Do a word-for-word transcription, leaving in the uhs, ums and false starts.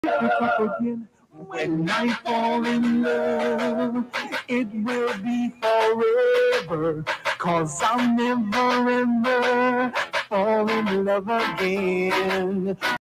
pick it up again. When I fall in love, it will be forever, 'cause I'll never ever fall in love again.